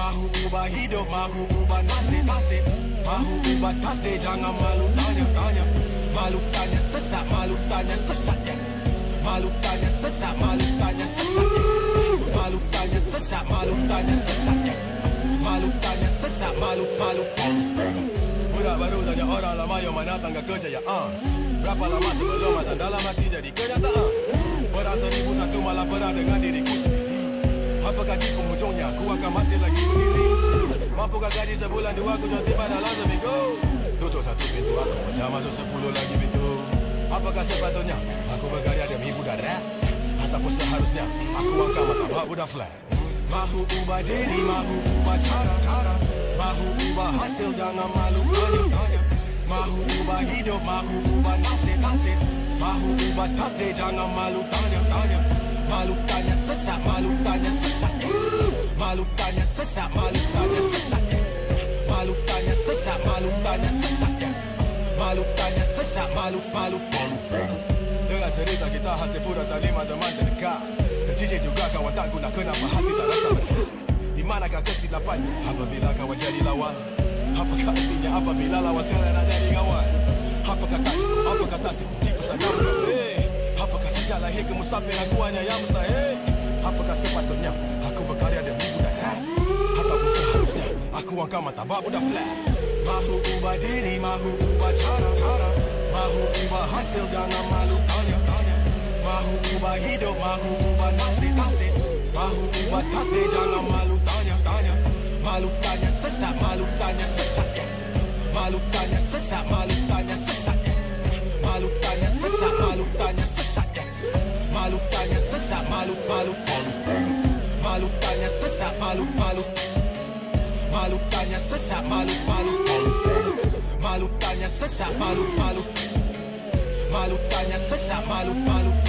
Mahu ubah hidup, mahu ubah nasib. Mahu ubah takdir, jangan malu tanya. Malu tanya sesat, malu tanya sesat, ya. Malu tanya sesat, malu tanya sesat, ya. Malu tanya sesat, malu tanya sesat, ya. Malu tanya sesat, malu. Budak baru tanya orang lama yang mana tangga kerja, ya. Berapa lama sebelum masa dalam hati jadi kenyataan. Perang 1001 malah perang dengan diriku sendiri. Apakah di penghujungnya aku akan masih lagi berdiri? Mampukah gaji sebulan dua aku jangan tiba dalam seminggu? Tutup satu pintu aku macam masuk 10 lagi pintu. Apakah sepatutnya aku berkarya demi budak rap? Ataupun seharusnya aku angkat martabat budak flat? Mahu ubah diri, mahu ubah cara. Mahu ubah hasil, jangan malu tanya. Mahu ubah hidup, mahu ubah nasib. Mahu ubah takdir, jangan malu tanya. Malu tanya sesat, malu tanya sesat, ya. Malu tanya sesat, malu tanya sesat, ya. Malu tanya sesat, malu tanya sesat, ya. Malu tanya sesat, malu. Dengar cerita kita hasil pura terima teman terdekat. Tercicir juga kawan tak guna, kenapa hati tak rasa berhak? Di manakah kesilapannya apabila kawan jadi lawan? Apakah artinya apabila lawan sekarang nak jadi kawan? Apakah tak ikut, apakah tak sikuti pesan kamu tak boleh? Apakah sejak lahir ke musafir aku hanya yang mustahil? Apakah sepatutnya aku berkarya demi budak rap? Ataupun seharusnya aku angkat martabat budak flat? Mahu ubah diri, mahu ubah cara. Mahu ubah hasil, jangan malu tanya. Mahu ubah hidup, mahu ubah nasib. Mahu ubah takdir, jangan malu tanya. Malu tanya sesat, malu tanya sesat, ya. Malu tanya sesat, malu tanya sesat, ya. Malu tanya sesat, malu tanya sesat, ya. Malu tanya sesat, malu. Malu tanya sesat, malu. Malu tanya sesat, malu. Malu tanya sesat, malu. Malu tanya sesat, malu.